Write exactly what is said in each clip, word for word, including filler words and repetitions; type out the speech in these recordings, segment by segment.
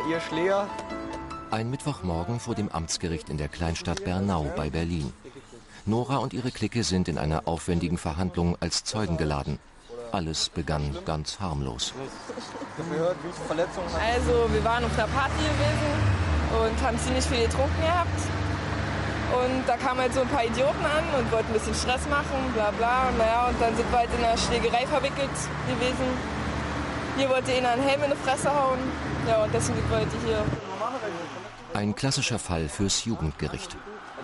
ihr Schläger. Ein Mittwochmorgen vor dem Amtsgericht in der Kleinstadt Bernau bei Berlin. Nora und ihre Clique sind in einer aufwendigen Verhandlung als Zeugen geladen. Alles begann ganz harmlos. Also wir waren auf einer Party gewesen und haben ziemlich viel getrunken gehabt. Und da kamen halt so ein paar Idioten an und wollten ein bisschen Stress machen, bla bla. Naja, und dann sind wir halt in einer Schlägerei verwickelt gewesen. Hier wollte einer einen Helm in die Fresse hauen. Ja, und deswegen sind wir heute hier. Ein klassischer Fall fürs Jugendgericht.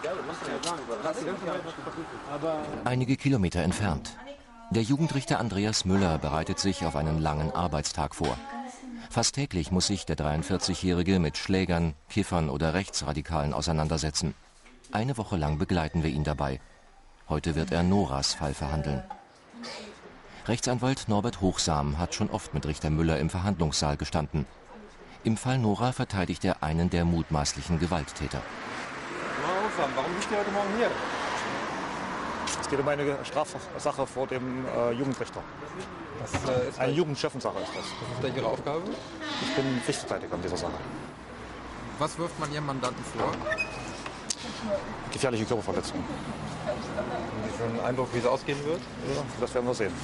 Einige Kilometer entfernt. Der Jugendrichter Andreas Müller bereitet sich auf einen langen Arbeitstag vor. Fast täglich muss sich der dreiundvierzigjährige mit Schlägern, Kiffern oder Rechtsradikalen auseinandersetzen. Eine Woche lang begleiten wir ihn dabei. Heute wird er Noras Fall verhandeln. Rechtsanwalt Norbert Hochsam hat schon oft mit Richter Müller im Verhandlungssaal gestanden. Im Fall Nora verteidigt er einen der mutmaßlichen Gewalttäter. Warum bist du heute Morgen hier? Es geht um eine Strafsache vor dem äh, Jugendrichter. Das, äh, ist eine Jugendschöffensache ist das. Was ist da Ihre Aufgabe? Ich bin Pflichtverteidiger in dieser Sache. Was wirft man Ihrem Mandanten vor? Gefährliche Körperverletzung. Haben Sie schon einen Eindruck, wie es ausgehen wird? Ja, das werden wir sehen.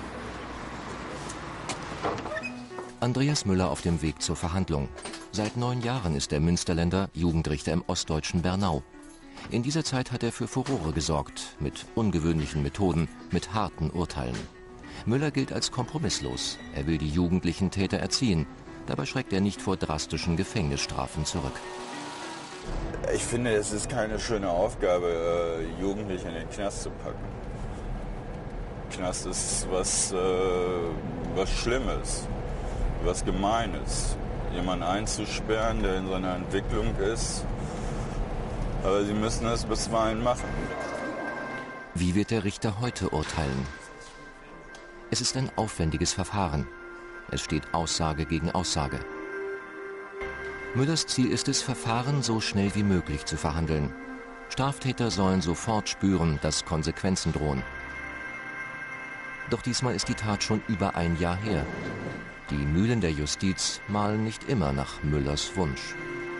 Andreas Müller auf dem Weg zur Verhandlung. Seit neun Jahren ist der Münsterländer Jugendrichter im ostdeutschen Bernau. In dieser Zeit hat er für Furore gesorgt, mit ungewöhnlichen Methoden, mit harten Urteilen. Müller gilt als kompromisslos. Er will die jugendlichen Täter erziehen. Dabei schreckt er nicht vor drastischen Gefängnisstrafen zurück. Ich finde, es ist keine schöne Aufgabe, Jugendliche in den Knast zu packen. Knast ist was, äh, was Schlimmes, was Gemeines. Jemanden einzusperren, der in seiner Entwicklung ist. Aber sie müssen es bisweilen machen. Wie wird der Richter heute urteilen? Es ist ein aufwendiges Verfahren. Es steht Aussage gegen Aussage. Müllers Ziel ist es, Verfahren so schnell wie möglich zu verhandeln. Straftäter sollen sofort spüren, dass Konsequenzen drohen. Doch diesmal ist die Tat schon über ein Jahr her. Die Mühlen der Justiz mahlen nicht immer nach Müllers Wunsch.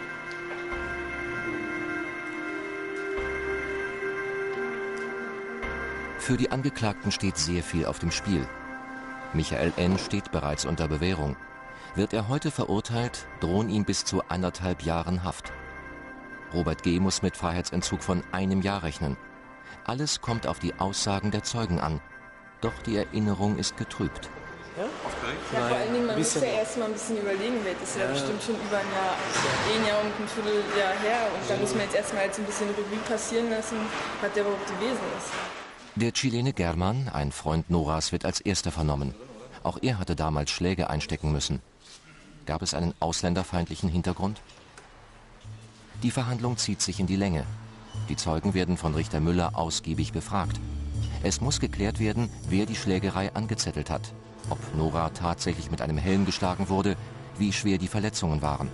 Für die Angeklagten steht sehr viel auf dem Spiel. Michael N. steht bereits unter Bewährung. Wird er heute verurteilt, drohen ihm bis zu anderthalb Jahren Haft. Robert G. muss mit Freiheitsentzug von einem Jahr rechnen. Alles kommt auf die Aussagen der Zeugen an. Doch die Erinnerung ist getrübt. Ja, ja, vor allen Dingen, man muss ja erst mal ein bisschen überlegen, das ist ja, ja bestimmt schon über ein Jahr, ein Jahr und ein Vierteljahr her. Und da muss man jetzt erstmal jetzt ein bisschen Revue passieren lassen, was der überhaupt gewesen ist. Der Chilene German, ein Freund Noras, wird als erster vernommen. Auch er hatte damals Schläge einstecken müssen. Gab es einen ausländerfeindlichen Hintergrund? Die Verhandlung zieht sich in die Länge. Die Zeugen werden von Richter Müller ausgiebig befragt. Es muss geklärt werden, wer die Schlägerei angezettelt hat. Ob Nora tatsächlich mit einem Helm geschlagen wurde, wie schwer die Verletzungen waren.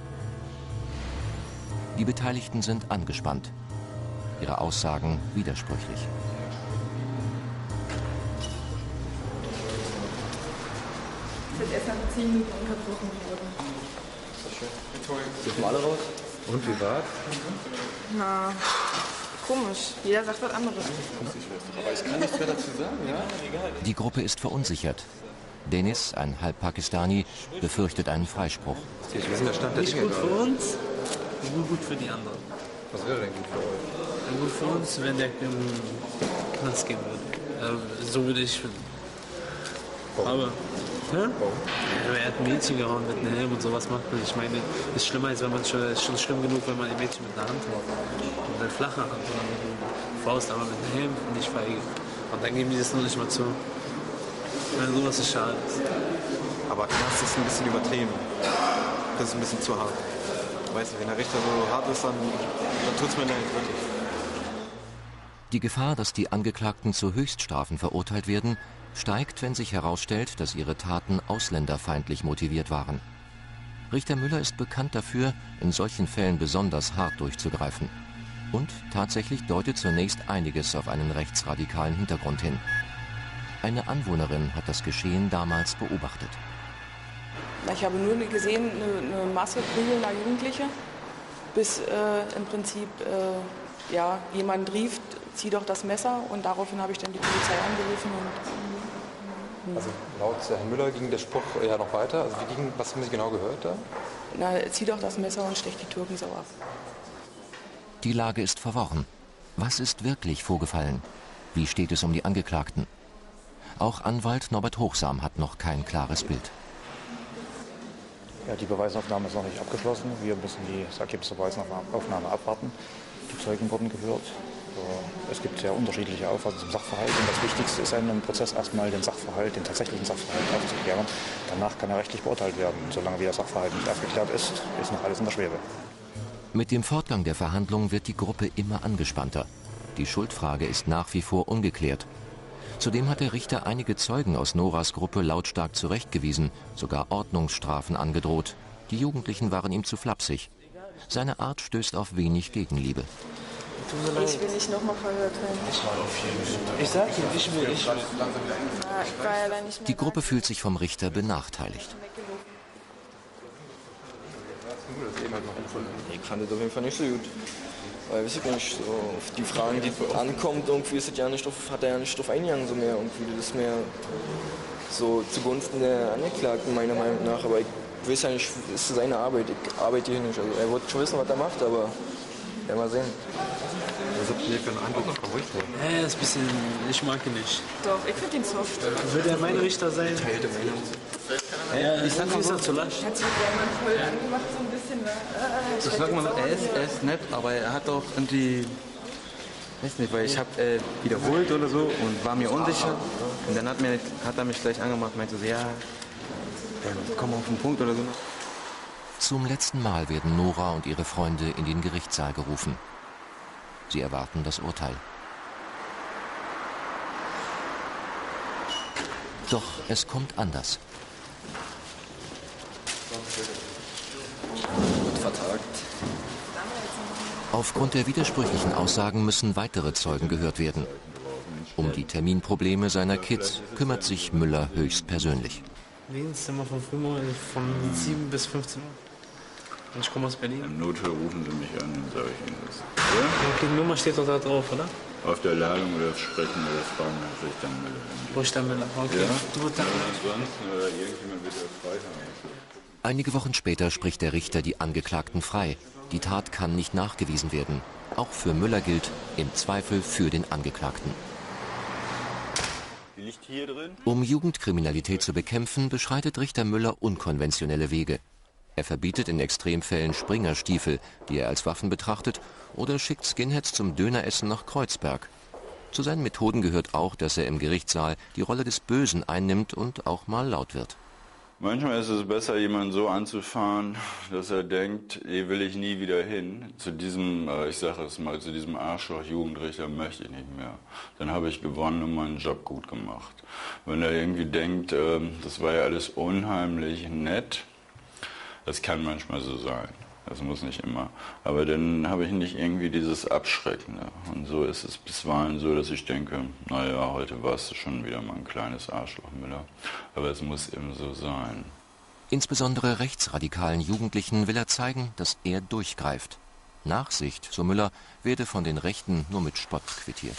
Die Beteiligten sind angespannt. Ihre Aussagen widersprüchlich. Es ist erst nach zehn Minuten unterbrochen worden. Dürfen alle raus? Und wie war's? Na, komisch. Jeder sagt was anderes. Aber ich kann nichts mehr dazu sagen, ja? Die Gruppe ist verunsichert. Dennis, ein Halbpakistani, befürchtet einen Freispruch. Nicht gut für uns, nur gut für die anderen. Was wäre denn gut für euch? Gut für uns, wenn der im Knast gehen würde. So würde ich finden. Aber, hä? Er hat ein Mädchen gehauen mit einem Helm und sowas macht man. Ich meine, es ist schlimmer, als wenn man schon, ist schon schlimm genug, wenn man ein Mädchen mit einer Hand haut. Mit einer flachen Hand oder mit einer Faust, aber mit einem Helm nicht feige. Und dann geben die das nur nicht mal zu. Wenn sowas ist schade. Aber Knast ist ein bisschen übertrieben. Das ist ein bisschen zu hart. Weißt du, wenn der Richter so hart ist, dann, dann tut es mir leid, wirklich. Die Gefahr, dass die Angeklagten zu Höchststrafen verurteilt werden, steigt, wenn sich herausstellt, dass ihre Taten ausländerfeindlich motiviert waren. Richter Müller ist bekannt dafür, in solchen Fällen besonders hart durchzugreifen. Und tatsächlich deutet zunächst einiges auf einen rechtsradikalen Hintergrund hin. Eine Anwohnerin hat das Geschehen damals beobachtet. Ich habe nur gesehen, eine, eine Masse prügelnder Jugendliche, bis äh, im Prinzip äh, ja, jemand rief, zieh doch das Messer, und daraufhin habe ich dann die Polizei angerufen. Und, also laut Herr Müller ging der Spruch ja noch weiter. Also wie ging, was haben Sie genau gehört da? Na, zieh doch das Messer und stech die Türken sau ab. Die Lage ist verworren. Was ist wirklich vorgefallen? Wie steht es um die Angeklagten? Auch Anwalt Norbert Hochsam hat noch kein klares Bild. Ja, die Beweisaufnahme ist noch nicht abgeschlossen. Wir müssen die, das Ergebnis der Beweisaufnahme abwarten. Die Zeugen wurden gehört. Es gibt sehr unterschiedliche Auffassungen zum Sachverhalt. Und das Wichtigste ist in einem Prozess erstmal den Sachverhalt, den tatsächlichen Sachverhalt aufzuklären. Danach kann er rechtlich beurteilt werden. Und solange wie der Sachverhalt nicht aufgeklärt ist, ist noch alles in der Schwebe. Mit dem Fortgang der Verhandlungen wird die Gruppe immer angespannter. Die Schuldfrage ist nach wie vor ungeklärt. Zudem hat der Richter einige Zeugen aus Noras Gruppe lautstark zurechtgewiesen, sogar Ordnungsstrafen angedroht. Die Jugendlichen waren ihm zu flapsig. Seine Art stößt auf wenig Gegenliebe. Ich will nicht nochmal verhört werden. Ich sag dir, ich will, ich will. Na, ich war ja da nicht mehr Die Gruppe fühlt sich vom Richter benachteiligt. Ich fand das auf jeden Fall nicht so gut. Weil, weiß ich nicht, so auf die Fragen, die ankommt, irgendwie ist es ja nicht drauf, hat er ja nicht drauf eingegangen, so mehr irgendwie. Das ist mehr so zugunsten der Angeklagten, meiner Meinung nach. Aber ich weiß ja nicht, ist seine Arbeit. Ich arbeite hier nicht. Also er wird schon wissen, was er macht, aber werden wir sehen. Was habt ihr für einen Eindruck vom Richter? Ja, das ist ein bisschen, ich mag ihn nicht. Doch, ich finde ihn soft. Würde er mein Richter sein? Teilte Meinung. Ja, ich sag mal, ist er zu lasch. Hat sich jemand voll angemacht, so ein bisschen. Äh, Ich sag mal, er ist, er ist nett, aber er hat auch irgendwie, weiß nicht, weil ich habe äh, wiederholt oder so und war mir unsicher. Und dann hat, mir, hat er mich gleich angemacht, meinte so, ja, äh, komm auf den Punkt oder so. Zum letzten Mal werden Nora und ihre Freunde in den Gerichtssaal gerufen. Sie erwarten das Urteil. Doch es kommt anders. Wird vertagt. Aufgrund der widersprüchlichen Aussagen müssen weitere Zeugen gehört werden. Um die Terminprobleme seiner Kids kümmert sich Müller höchstpersönlich. Dienstzimmer von frühmorgens von sieben bis fünfzehn Uhr. Und ich komme aus Berlin. Im Notfall rufen Sie mich an, dann sage ich Ihnen das. Ja? Die Nummer steht doch da drauf, oder? Auf der Ladung oder Sprechen oder Fragen Richter Müller. Richter Müller, okay. Ja? Gut, dann. Ansonsten oder irgendjemand wird ja frei haben. Einige Wochen später spricht der Richter die Angeklagten frei. Die Tat kann nicht nachgewiesen werden. Auch für Müller gilt, im Zweifel für den Angeklagten. Liegt hier drin? Um Jugendkriminalität zu bekämpfen, beschreitet Richter Müller unkonventionelle Wege. Er verbietet in Extremfällen Springerstiefel, die er als Waffen betrachtet, oder schickt Skinheads zum Döneressen nach Kreuzberg. Zu seinen Methoden gehört auch, dass er im Gerichtssaal die Rolle des Bösen einnimmt und auch mal laut wird. Manchmal ist es besser, jemanden so anzufahren, dass er denkt, hier will ich nie wieder hin. Zu diesem, ich sage es mal, zu diesem Arschloch-Jugendrichter möchte ich nicht mehr. Dann habe ich gewonnen und meinen Job gut gemacht. Wenn er irgendwie denkt, das war ja alles unheimlich nett, das kann manchmal so sein. Das muss nicht immer. Aber dann habe ich nicht irgendwie dieses Abschreckende. Und so ist es bisweilen so, dass ich denke, naja, heute warst du schon wieder mal ein kleines Arschloch, Müller. Aber es muss eben so sein. Insbesondere rechtsradikalen Jugendlichen will er zeigen, dass er durchgreift. Nachsicht, so Müller, werde von den Rechten nur mit Spott quittiert.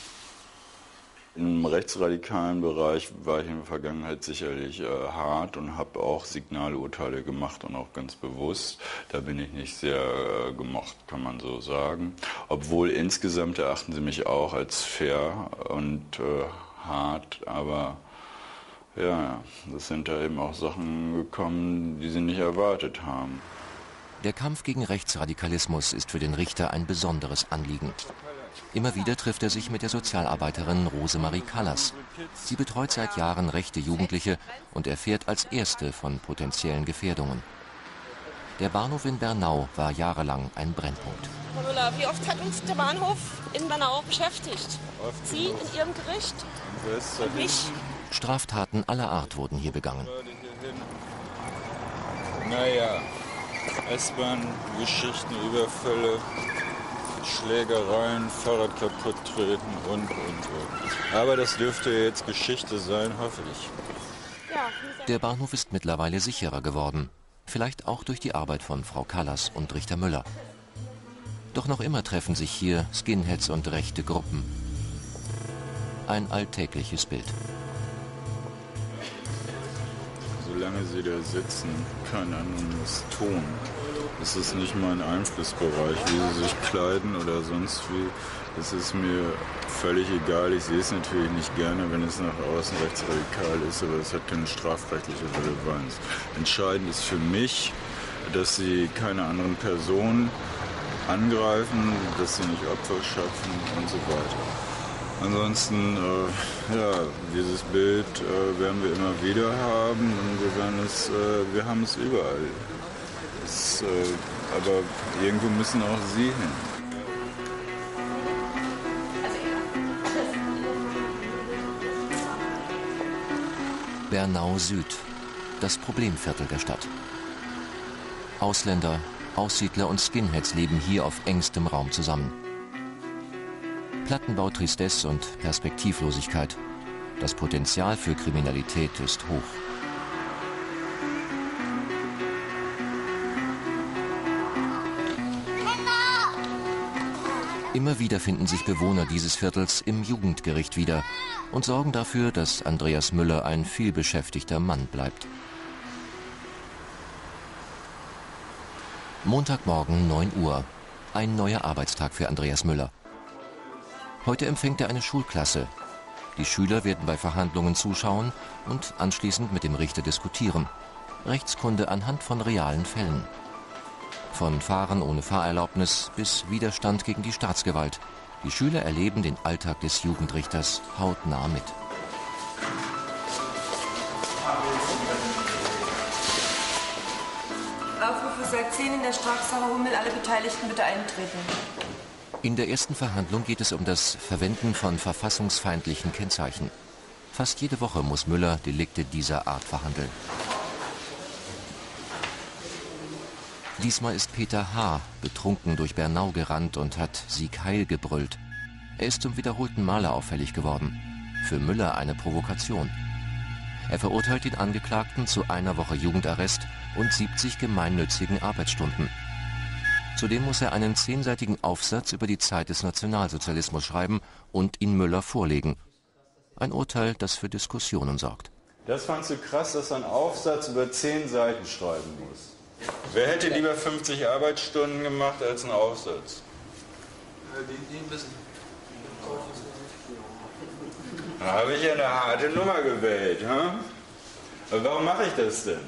Im rechtsradikalen Bereich war ich in der Vergangenheit sicherlich äh, hart und habe auch Signalurteile gemacht und auch ganz bewusst. Da bin ich nicht sehr äh, gemocht, kann man so sagen. Obwohl insgesamt erachten sie mich auch als fair und äh, hart, aber ja, das sind da eben auch Sachen gekommen, die sie nicht erwartet haben. Der Kampf gegen Rechtsradikalismus ist für den Richter ein besonderes Anliegen. Immer wieder trifft er sich mit der Sozialarbeiterin Rosemarie Callas. Sie betreut seit Jahren rechte Jugendliche und erfährt als erste von potenziellen Gefährdungen. Der Bahnhof in Bernau war jahrelang ein Brennpunkt. Frau Müller, wie oft hat uns der Bahnhof in Bernau beschäftigt? Sie in Ihrem Gericht und mich? Straftaten aller Art wurden hier begangen. Naja, S-Bahn, Geschichten, Überfälle, Schlägereien, Fahrrad kaputt treten und, und, und. Aber das dürfte jetzt Geschichte sein, hoffe ich. Ja, Der Bahnhof ist mittlerweile sicherer geworden. Vielleicht auch durch die Arbeit von Frau Kallas und Richter Müller. Doch noch immer treffen sich hier Skinheads und rechte Gruppen. Ein alltägliches Bild. Solange sie da sitzen, kein anderes tun. Das ist nicht mein Einflussbereich, wie sie sich kleiden oder sonst wie. Das ist mir völlig egal. Ich sehe es natürlich nicht gerne, wenn es nach außen rechtsradikal ist, aber es hat keine strafrechtliche Relevanz. Entscheidend ist für mich, dass sie keine anderen Personen angreifen, dass sie nicht Opfer schaffen und so weiter. Ansonsten, äh, ja, dieses Bild äh, werden wir immer wieder haben und wir, werden es, äh, wir haben es überall. Es, äh, aber irgendwo müssen auch Sie hin. Bernau Süd, das Problemviertel der Stadt. Ausländer, Aussiedler und Skinheads leben hier auf engstem Raum zusammen. Plattenbau, Tristesse und Perspektivlosigkeit. Das Potenzial für Kriminalität ist hoch. Immer wieder finden sich Bewohner dieses Viertels im Jugendgericht wieder und sorgen dafür, dass Andreas Müller ein vielbeschäftigter Mann bleibt. Montagmorgen neun Uhr. Ein neuer Arbeitstag für Andreas Müller. Heute empfängt er eine Schulklasse. Die Schüler werden bei Verhandlungen zuschauen und anschließend mit dem Richter diskutieren. Rechtskunde anhand von realen Fällen. Von Fahren ohne Fahrerlaubnis bis Widerstand gegen die Staatsgewalt. Die Schüler erleben den Alltag des Jugendrichters hautnah mit. Aufrufe seit zehn in der Strafsache Hummel. Alle Beteiligten bitte eintreten. In der ersten Verhandlung geht es um das Verwenden von verfassungsfeindlichen Kennzeichen. Fast jede Woche muss Müller Delikte dieser Art verhandeln. Diesmal ist Peter H. betrunken durch Bernau gerannt und hat Sieg Heil gebrüllt. Er ist zum wiederholten Male auffällig geworden. Für Müller eine Provokation. Er verurteilt den Angeklagten zu einer Woche Jugendarrest und siebzig gemeinnützigen Arbeitsstunden. Zudem muss er einen zehnseitigen Aufsatz über die Zeit des Nationalsozialismus schreiben und ihn Müller vorlegen. Ein Urteil, das für Diskussionen sorgt. Das fandst du krass, dass er einen Aufsatz über zehn Seiten schreiben muss. Wer hätte lieber fünfzig Arbeitsstunden gemacht als einen Aufsatz? Da habe ich ja eine harte Nummer gewählt. Hm? Aber warum mache ich das denn?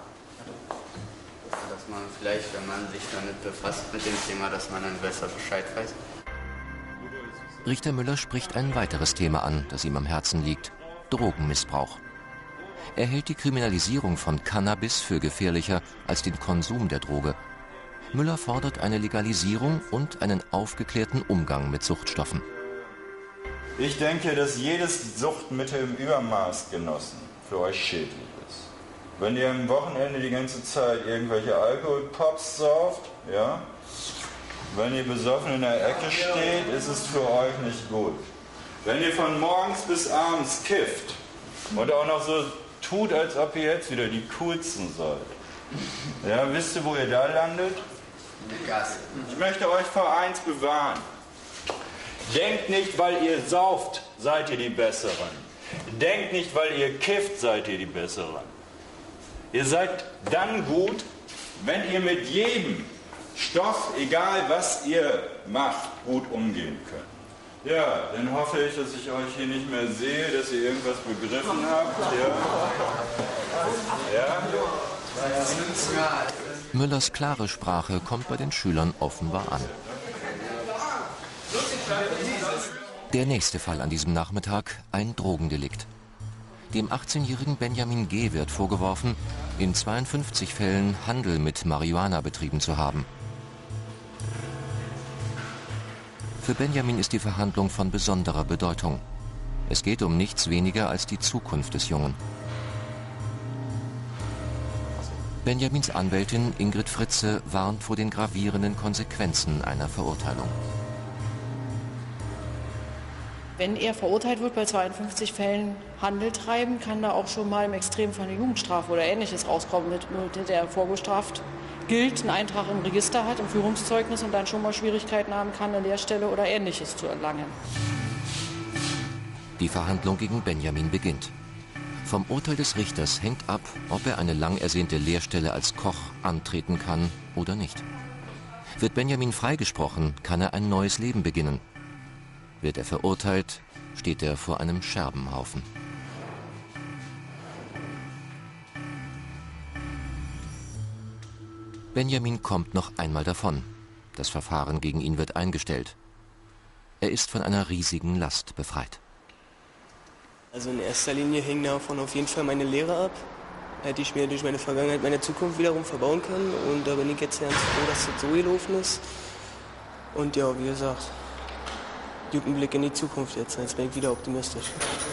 Dass man vielleicht, wenn man sich damit befasst mit dem Thema, dass man dann besser Bescheid weiß. Richter Müller spricht ein weiteres Thema an, das ihm am Herzen liegt: Drogenmissbrauch. Er hält die Kriminalisierung von Cannabis für gefährlicher als den Konsum der Droge. Müller fordert eine Legalisierung und einen aufgeklärten Umgang mit Suchtstoffen. Ich denke, dass jedes Suchtmittel im Übermaß genossen für euch schädlich ist. Wenn ihr am Wochenende die ganze Zeit irgendwelche Alkoholpops sauft, ja, wenn ihr besoffen in der Ecke steht, ist es für euch nicht gut. Wenn ihr von morgens bis abends kifft und auch noch so tut, als ob ihr jetzt wieder die Coolsten seid. Ja, wisst ihr, wo ihr da landet? Ich möchte euch vor eins bewahren. Denkt nicht, weil ihr sauft, seid ihr die Besseren. Denkt nicht, weil ihr kifft, seid ihr die Besseren. Ihr seid dann gut, wenn ihr mit jedem Stoff, egal was ihr macht, gut umgehen könnt. Ja, dann hoffe ich, dass ich euch hier nicht mehr sehe, dass ihr irgendwas begriffen habt. Ja? Ja? Müllers klare Sprache kommt bei den Schülern offenbar an. Der nächste Fall an diesem Nachmittag: ein Drogendelikt. Dem achtzehnjährigen Benjamin G. wird vorgeworfen, in zweiundfünfzig Fällen Handel mit Marihuana betrieben zu haben. Für Benjamin ist die Verhandlung von besonderer Bedeutung. Es geht um nichts weniger als die Zukunft des Jungen. Benjamins Anwältin Ingrid Fritze warnt vor den gravierenden Konsequenzen einer Verurteilung. Wenn er verurteilt wird, bei zweiundfünfzig Fällen Handel treiben, kann da auch schon mal im Extremfall eine Jugendstrafe oder Ähnliches rauskommen, mit, mit der vorbestraft gilt, einen Eintrag im Register hat, im Führungszeugnis und dann schon mal Schwierigkeiten haben kann, eine Lehrstelle oder Ähnliches zu erlangen. Die Verhandlung gegen Benjamin beginnt. Vom Urteil des Richters hängt ab, ob er eine lang ersehnte Lehrstelle als Koch antreten kann oder nicht. Wird Benjamin freigesprochen, kann er ein neues Leben beginnen. Wird er verurteilt, steht er vor einem Scherbenhaufen. Benjamin kommt noch einmal davon. Das Verfahren gegen ihn wird eingestellt. Er ist von einer riesigen Last befreit. Also in erster Linie hing davon auf jeden Fall meine Lehre ab. Hätte ich mir durch meine Vergangenheit meine Zukunft wiederum verbauen können. Und da bin ich jetzt ganz froh, dass das so gelaufen ist. Und ja, wie gesagt, guten Blick in die Zukunft jetzt. Jetzt bin ich wieder optimistisch.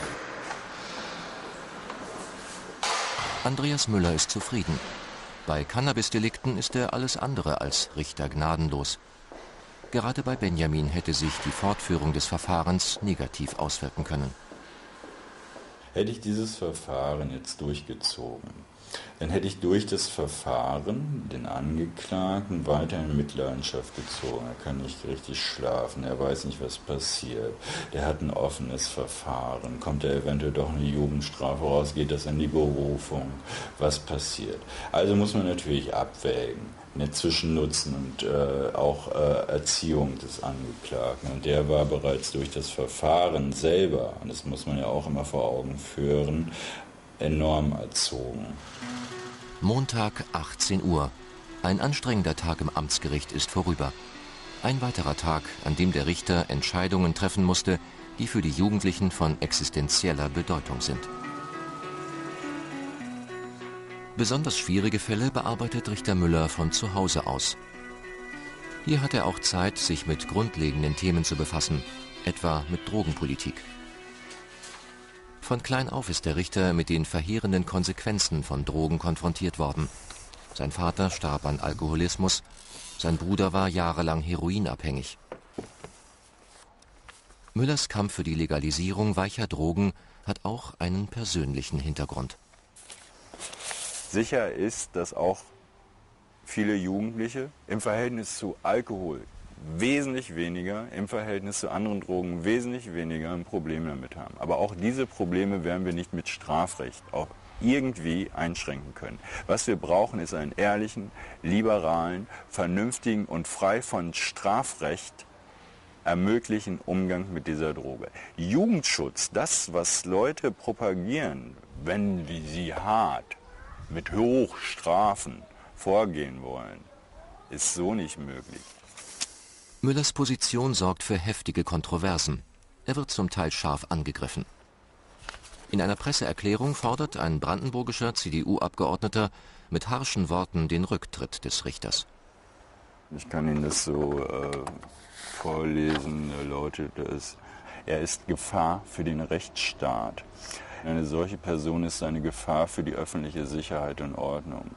Andreas Müller ist zufrieden. Bei Cannabis-Delikten ist er alles andere als Richter gnadenlos. Gerade bei Benjamin hätte sich die Fortführung des Verfahrens negativ auswirken können. Hätte ich dieses Verfahren jetzt durchgezogen, dann hätte ich durch das Verfahren den Angeklagten weiter in Mitleidenschaft gezogen. Er kann nicht richtig schlafen, er weiß nicht, was passiert. Der hat ein offenes Verfahren. Kommt er eventuell doch eine Jugendstrafe raus, geht das in die Berufung? Was passiert? Also muss man natürlich abwägen, ne, zwischen Nutzen und äh, auch äh, Erziehung des Angeklagten. Und der war bereits durch das Verfahren selber, und das muss man ja auch immer vor Augen führen, enorm erzogen. Montag, achtzehn Uhr. Ein anstrengender Tag im Amtsgericht ist vorüber. Ein weiterer Tag, an dem der Richter Entscheidungen treffen musste, die für die Jugendlichen von existenzieller Bedeutung sind. Besonders schwierige Fälle bearbeitet Richter Müller von zu Hause aus. Hier hat er auch Zeit, sich mit grundlegenden Themen zu befassen, etwa mit Drogenpolitik. Von klein auf ist der Richter mit den verheerenden Konsequenzen von Drogen konfrontiert worden. Sein Vater starb an Alkoholismus, sein Bruder war jahrelang heroinabhängig. Müllers Kampf für die Legalisierung weicher Drogen hat auch einen persönlichen Hintergrund. Sicher ist, dass auch viele Jugendliche im Verhältnis zu Alkohol wesentlich weniger, im Verhältnis zu anderen Drogen wesentlich weniger ein Problem damit haben. Aber auch diese Probleme werden wir nicht mit Strafrecht auch irgendwie einschränken können. Was wir brauchen, ist einen ehrlichen, liberalen, vernünftigen und frei von Strafrecht ermöglichen Umgang mit dieser Droge. Jugendschutz, das, was Leute propagieren, wenn sie hart mit Hochstrafen vorgehen wollen, ist so nicht möglich. Müllers Position sorgt für heftige Kontroversen. Er wird zum Teil scharf angegriffen. In einer Presseerklärung fordert ein brandenburgischer C D U-Abgeordneter mit harschen Worten den Rücktritt des Richters. Ich kann Ihnen das so äh, vorlesen, lautet es: Er ist Gefahr für den Rechtsstaat. Eine solche Person ist eine Gefahr für die öffentliche Sicherheit und Ordnung.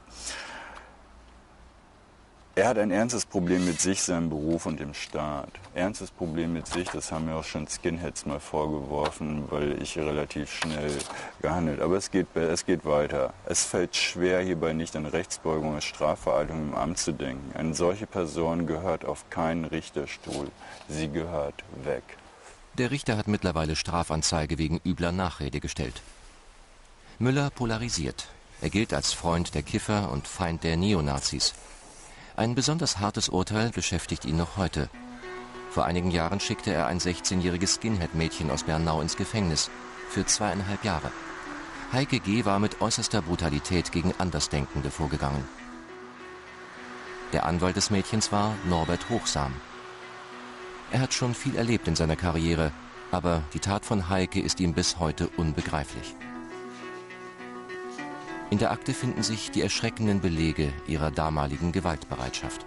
Er hat ein ernstes Problem mit sich, seinem Beruf und dem Staat. Ernstes Problem mit sich, das haben mir auch schon Skinheads mal vorgeworfen, weil ich relativ schnell gehandelt. Aber es geht, es geht weiter. Es fällt schwer, hierbei nicht an Rechtsbeugung als Strafverhaltung im Amt zu denken. Eine solche Person gehört auf keinen Richterstuhl. Sie gehört weg. Der Richter hat mittlerweile Strafanzeige wegen übler Nachrede gestellt. Müller polarisiert. Er gilt als Freund der Kiffer und Feind der Neonazis. Ein besonders hartes Urteil beschäftigt ihn noch heute. Vor einigen Jahren schickte er ein sechzehnjähriges Skinhead-Mädchen aus Bernau ins Gefängnis für zweieinhalb Jahre. Heike G. war mit äußerster Brutalität gegen Andersdenkende vorgegangen. Der Anwalt des Mädchens war Norbert Hochsam. Er hat schon viel erlebt in seiner Karriere, aber die Tat von Heike ist ihm bis heute unbegreiflich. In der Akte finden sich die erschreckenden Belege ihrer damaligen Gewaltbereitschaft.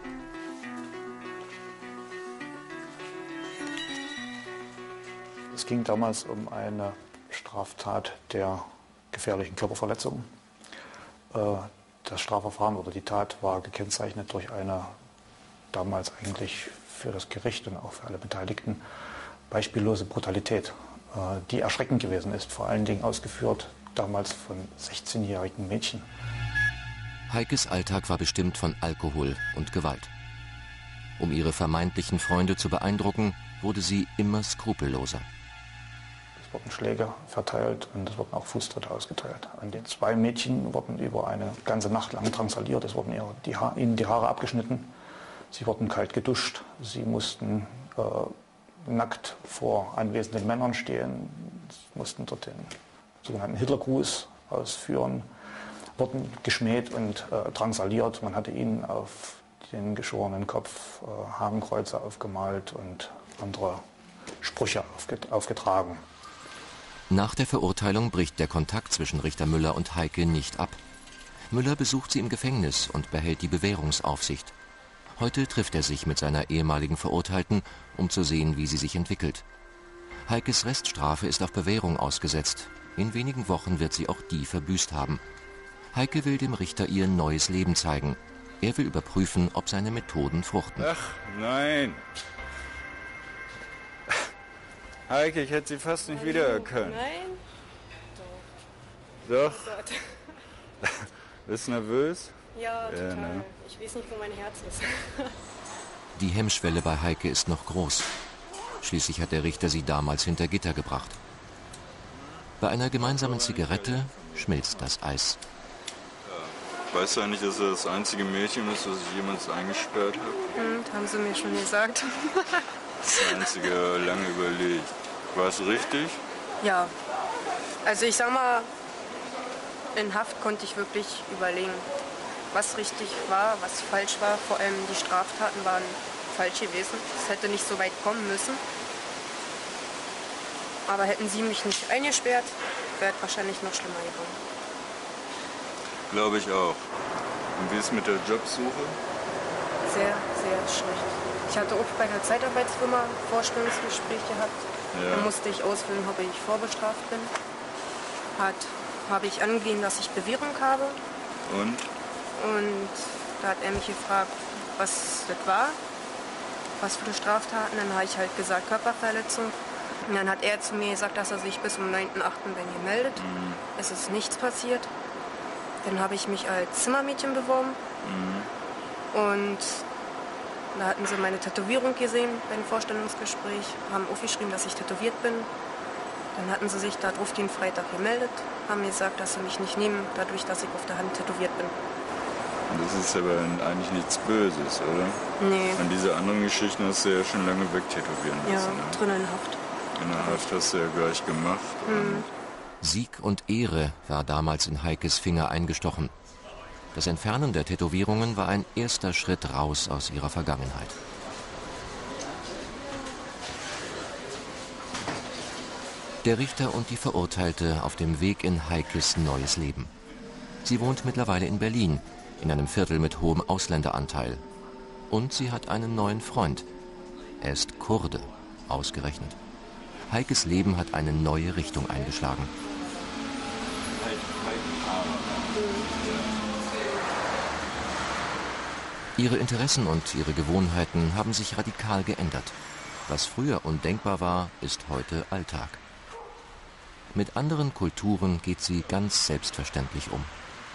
Es ging damals um eine Straftat der gefährlichen Körperverletzung. Das Strafverfahren oder die Tat war gekennzeichnet durch eine damals eigentlich für das Gericht und auch für alle Beteiligten beispiellose Brutalität. die erschreckend gewesen ist, vor allen Dingen ausgeführt damals von sechzehnjährigen Mädchen. Heikes Alltag war bestimmt von Alkohol und Gewalt. Um ihre vermeintlichen Freunde zu beeindrucken, wurde sie immer skrupelloser. Es wurden Schläge verteilt und es wurden auch Fußtritte ausgeteilt. An den zwei Mädchen wurden über eine ganze Nacht lang drangsaliert. Es wurden ihr die ha ihnen die Haare abgeschnitten. Sie wurden kalt geduscht. Sie mussten äh, nackt vor anwesenden Männern stehen. Sie mussten dort den sogenannten Hitlergruß ausführen. Wurden geschmäht und äh, drangsaliert. Man hatte ihnen auf den geschorenen Kopf äh, Hakenkreuze aufgemalt und andere Sprüche aufget aufgetragen. Nach der Verurteilung bricht der Kontakt zwischen Richter Müller und Heike nicht ab. Müller besucht sie im Gefängnis und behält die Bewährungsaufsicht. Heute trifft er sich mit seiner ehemaligen Verurteilten, um zu sehen, wie sie sich entwickelt. Heikes Reststrafe ist auf Bewährung ausgesetzt. In wenigen Wochen wird sie auch die verbüßt haben. Heike will dem Richter ihr neues Leben zeigen. Er will überprüfen, ob seine Methoden fruchten. Ach, nein. Heike, ich hätte sie fast nicht wiedererkannt. Nein. Doch. Doch. Bist du nervös? Ja, total. Ja, ne? Ich weiß nicht, wo mein Herz ist. Die Hemmschwelle bei Heike ist noch groß. Schließlich hat der Richter sie damals hinter Gitter gebracht. Bei einer gemeinsamen Zigarette schmilzt das Eis. Weißt du eigentlich, dass er das einzige Mädchen ist, das ich jemals eingesperrt habe? Hm, haben sie mir schon gesagt. Das einzige lange überlegt. War es richtig? Ja. Also ich sag mal, in Haft konnte ich wirklich überlegen, was richtig war, was falsch war. Vor allem die Straftaten waren falsch gewesen. Es hätte nicht so weit kommen müssen. Aber hätten sie mich nicht eingesperrt, wäre es wahrscheinlich noch schlimmer geworden. Glaube ich auch. Und wie ist es mit der Jobsuche? Sehr, sehr schlecht. Ich hatte auch bei der Zeitarbeitsfirma ein Vorstellungsgespräch gehabt. Ja. Da musste ich ausfüllen, ob ich vorbestraft bin. Hat, habe ich angegeben, dass ich Bewährung habe. Und? Und da hat er mich gefragt, was das war, was für Straftaten. Dann habe ich halt gesagt, Körperverletzung. Und dann hat er zu mir gesagt, dass er sich bis zum neunten achten bei mir meldet. Mhm. Es ist nichts passiert. Dann habe ich mich als Zimmermädchen beworben. Mhm. Und da hatten sie meine Tätowierung gesehen beim Vorstellungsgespräch, haben aufgeschrieben, dass ich tätowiert bin. Dann hatten sie sich darauf den Freitag gemeldet, haben mir gesagt, dass sie mich nicht nehmen, dadurch, dass ich auf der Hand tätowiert bin. Das ist aber eigentlich nichts Böses, oder? Nee. An diese anderen Geschichten hast du ja schon lange wegtätowieren Ja, lassen. Ne? drin in Haft. In der Haft hast du ja gleich gemacht. Mhm. Sieg und Ehre war damals in Heikes Finger eingestochen. Das Entfernen der Tätowierungen war ein erster Schritt raus aus ihrer Vergangenheit. Der Richter und die Verurteilte auf dem Weg in Heikes neues Leben. Sie wohnt mittlerweile in Berlin, in einem Viertel mit hohem Ausländeranteil. Und sie hat einen neuen Freund. Er ist Kurde, ausgerechnet. Heikes Leben hat eine neue Richtung eingeschlagen. Ihre Interessen und ihre Gewohnheiten haben sich radikal geändert. Was früher undenkbar war, ist heute Alltag. Mit anderen Kulturen geht sie ganz selbstverständlich um.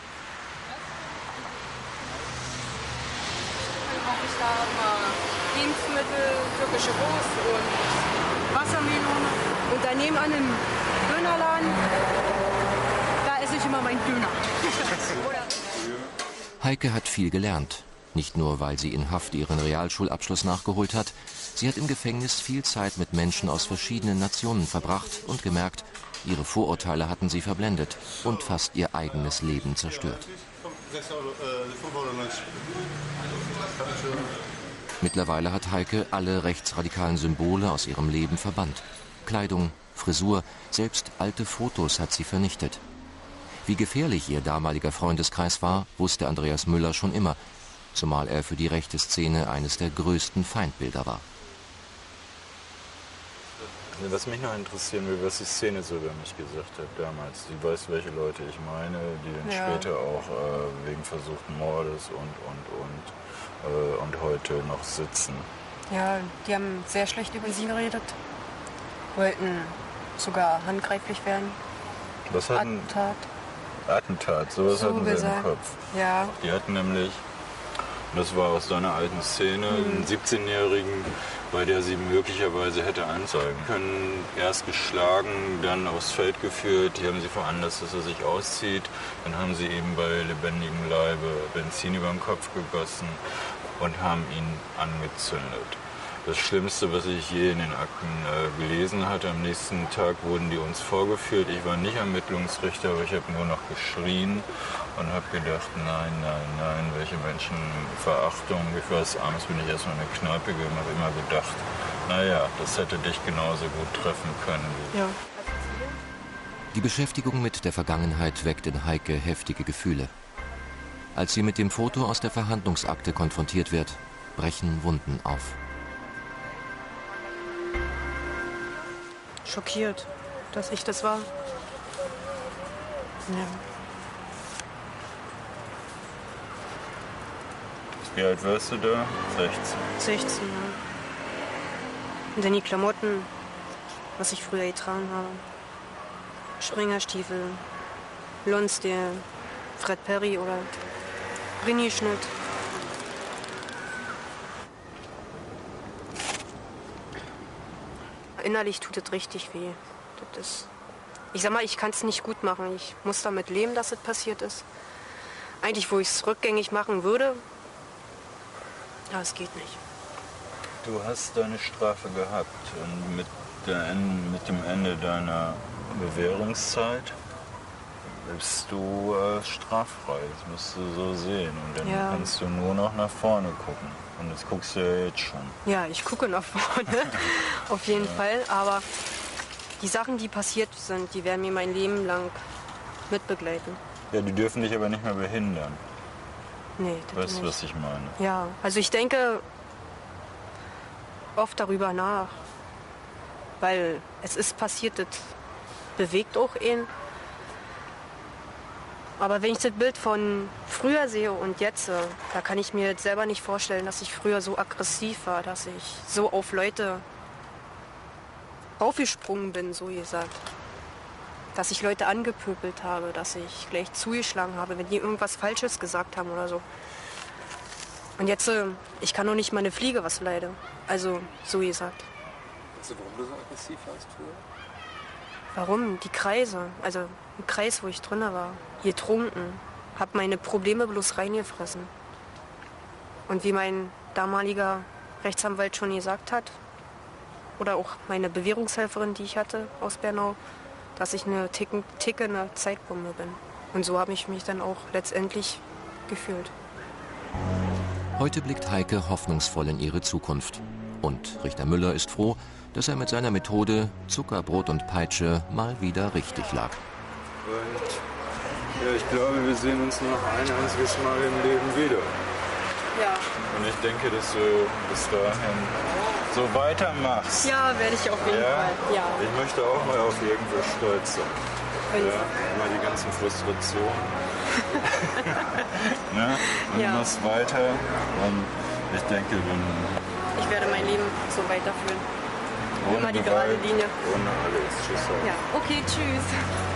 Ich habe Lebensmittel, türkische Wurst und Wassermelone. Und daneben an einem Dönerladen, da esse ich immer meinen Döner. Heike hat viel gelernt. Nicht nur, weil sie in Haft ihren Realschulabschluss nachgeholt hat. Sie hat im Gefängnis viel Zeit mit Menschen aus verschiedenen Nationen verbracht und gemerkt, ihre Vorurteile hatten sie verblendet und fast ihr eigenes Leben zerstört. Mittlerweile hat Heike alle rechtsradikalen Symbole aus ihrem Leben verbannt. Kleidung, Frisur, selbst alte Fotos hat sie vernichtet. Wie gefährlich ihr damaliger Freundeskreis war, wusste Andreas Müller schon immer, zumal er für die rechte Szene eines der größten Feindbilder war. Was mich noch interessieren will, was die Szene so über mich gesagt hat damals. Sie weiß, welche Leute ich meine, die dann Ja. später auch äh, wegen versuchten Mordes und, und, und, äh, und heute noch sitzen. Ja, die haben sehr schlecht über sie geredet. Wollten sogar handgreiflich werden. Was hatten, Attentat. Attentat, sowas So hatten wir gesagt. im Kopf. Ja. Die hatten nämlich, das war aus seiner alten Szene, Mhm. einen siebzehnjährigen, bei der sie möglicherweise hätte anzeigen können. Erst geschlagen, dann aufs Feld geführt, die haben sie veranlasst, dass er sich auszieht. Dann haben sie ihm bei lebendigem Leibe Benzin über den Kopf gegossen und haben ihn angezündet. Das Schlimmste, was ich je in den Akten äh, gelesen hatte, am nächsten Tag wurden die uns vorgeführt. Ich war nicht Ermittlungsrichter, aber ich habe nur noch geschrien und habe gedacht, nein, nein, nein, welche Menschenverachtung. Ich weiß, abends bin ich erstmal in eine Kneipe gegangen und habe immer gedacht, naja, das hätte dich genauso gut treffen können. Ja. Die Beschäftigung mit der Vergangenheit weckt in Heike heftige Gefühle. Als sie mit dem Foto aus der Verhandlungsakte konfrontiert wird, brechen Wunden auf. Schockiert, dass ich das war. Ja. Wie alt warst du da? sechzehn. sechzehn, ja. Und dann die Klamotten, was ich früher getragen habe. Springerstiefel, Lonsdale, Fred Perry oder Rini-Schnitt. Innerlich tut es richtig weh. Das ist, ich sag mal, ich kann es nicht gut machen. Ich muss damit leben, dass es passiert ist. Eigentlich, wo ich es rückgängig machen würde, aber es geht nicht. Du hast deine Strafe gehabt und mit, der, mit dem Ende deiner Bewährungszeit bist du äh, straffrei. Das musst du so sehen. Und dann Ja. kannst du nur noch nach vorne gucken. Und das guckst du ja jetzt schon. Ja, ich gucke nach vorne, auf jeden Ja. Fall. Aber die Sachen, die passiert sind, die werden mir mein Leben lang mitbegleiten. Ja, die dürfen dich aber nicht mehr behindern. Nee, das Weißt du, nicht. was ich meine? Ja, also ich denke oft darüber nach, weil es ist passiert, das bewegt auch ihn. Aber wenn ich das Bild von früher sehe und jetzt, äh, da kann ich mir jetzt selber nicht vorstellen, dass ich früher so aggressiv war, dass ich so auf Leute aufgesprungen bin, so gesagt. Dass ich Leute angepöbelt habe, dass ich gleich zugeschlagen habe, wenn die irgendwas Falsches gesagt haben oder so. Und jetzt, äh, ich kann noch nicht mal eine Fliege was leide. Also, so gesagt. Weißt du, warum du so aggressiv warst früher? Warum? Die Kreise. Also ein Kreis, wo ich drin war. Getrunken. Hab meine Probleme bloß reingefressen. Und wie mein damaliger Rechtsanwalt schon gesagt hat, oder auch meine Bewährungshelferin, die ich hatte aus Bernau, dass ich eine ticken, tickende Zeitbombe bin. Und so habe ich mich dann auch letztendlich gefühlt. Heute blickt Heike hoffnungsvoll in ihre Zukunft. Und Richter Müller ist froh, dass er mit seiner Methode Zucker, Brot und Peitsche mal wieder richtig lag. Und ja, ich glaube, wir sehen uns noch ein einziges Mal im Leben wieder. Ja. Und ich denke, dass du bis dahin so weitermachst. Ja, werde ich auf jeden Ja? Fall. Ja. Ich möchte auch mal auf irgendwas stolz sein. Ja, immer die ganzen Frustrationen. ne? Und Ja. du machst weiter und ich denke, dann Ich werde mein Leben so weiterführen. ohne Immer die Gewalt, gerade Linie. ohne alles. Tschüss. Ja, okay, tschüss.